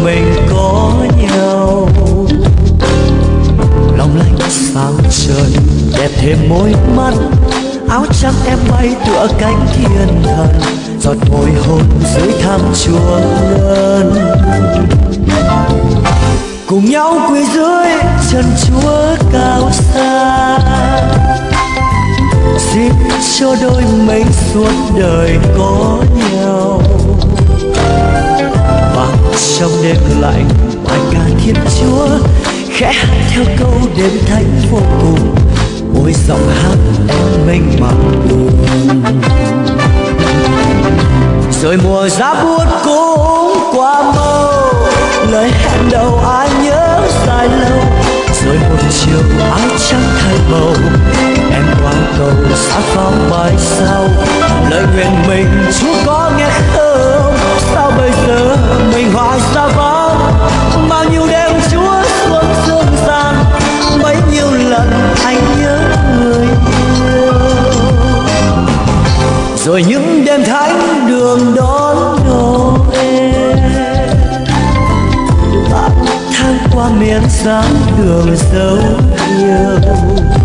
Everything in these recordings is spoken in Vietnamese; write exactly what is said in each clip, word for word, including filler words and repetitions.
mình có nhau. Long lanh sao trời đẹp thêm môi mắt, áo trắng em bay tựa cánh thiên thần, giọt môi hôn dưới thăm chuông ngân. Cùng nhau quỳ dưới chân Chúa cao xa, xin cho đôi mình suốt đời có nhau. Và trong đêm lạnh bài ca Thiên Chúa khẽ hát theo câu đêm thánh vô cùng, mỗi giọng hát em mênh mang buồn. Rồi mùa giá buốt cũng qua màu, lời hẹn đầu ai nhớ dài lâu. Rồi một chiều áo trắng thay màu, em qua cầu xa pháo bài sao. Lời nguyện mình Chúa có nghe không? Sao bây giờ mình hoài xa vắng? Bao nhiêu đêm Chúa xuống dương gian, bấy nhiêu lần anh nhớ người yêu. Rồi những đêm thánh đường đón Noel, tháng tháng qua miền dáng đường dấu yêu.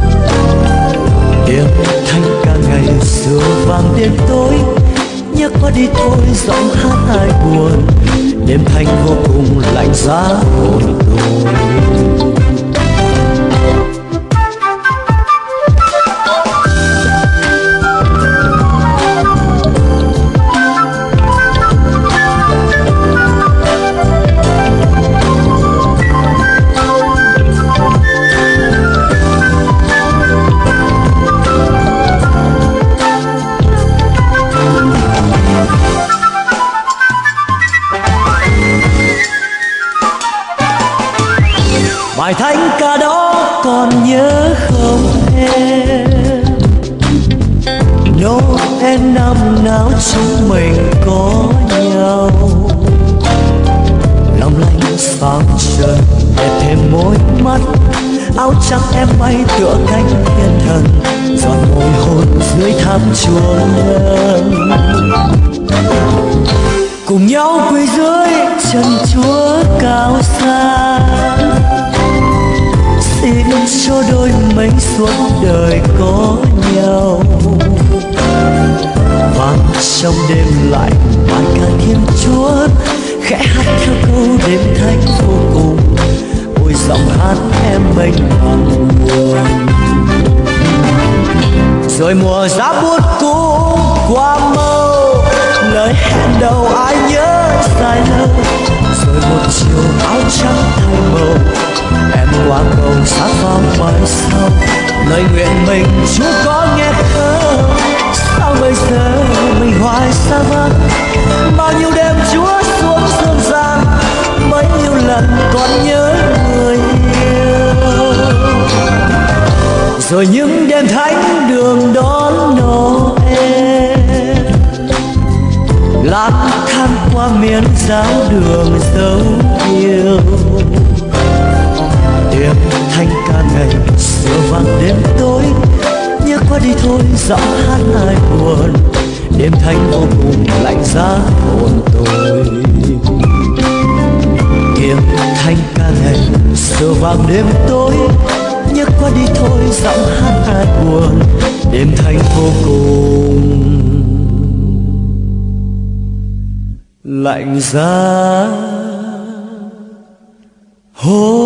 Đêm thanh ca ngày xưa vang đêm tối, nhớ qua đi thôi giọng hát ai buồn. Đêm thanh vô cùng lạnh giá hồn tôi. Bài thánh ca đó còn nhớ không em? Noel năm nào chúng mình có nhau. Long lanh sáng trời đẹp thêm môi mắt, áo trắng em bay tựa cánh thiên thần, giọt môi hôn dưới tháp chuông ngân. Cùng nhau quỳ dưới chân Chúa cao xa, xin cho đôi mình suốt đời có nhau. Vang trong đêm lạnh bài ca Thiên Chúa khẽ hát theo câu đêm thánh vô cùng, ôi giọng hát em mênh mang buồn. Rồi mùa giá buốt cũng qua màu, lời hẹn đầu ai nhớ dài lâu. Rồi một chiều áo trắng thay màu, em qua cầu xa pháo bài sau. Lời nguyện mình Chúa có nghe không? Sao bây giờ mình hoài xa vắng? Bao nhiêu đêm Chúa xuống dương gian, bấy nhiêu lần còn nhớ người yêu. Rồi những đêm thánh đường đón Noel, lang thang qua miền giáo đường dấu yêu. Đêm thanh ca ngày xưa vang đêm tối, nhớ qua đi thôi giọng hát ai buồn. Đêm thanh vô cùng lạnh giá hồn tôi. Đêm thanh ca ngày xưa vang đêm tối, nhớ qua đi thôi giọng hát ai buồn. Đêm thanh vô cùng lạnh giá hồn.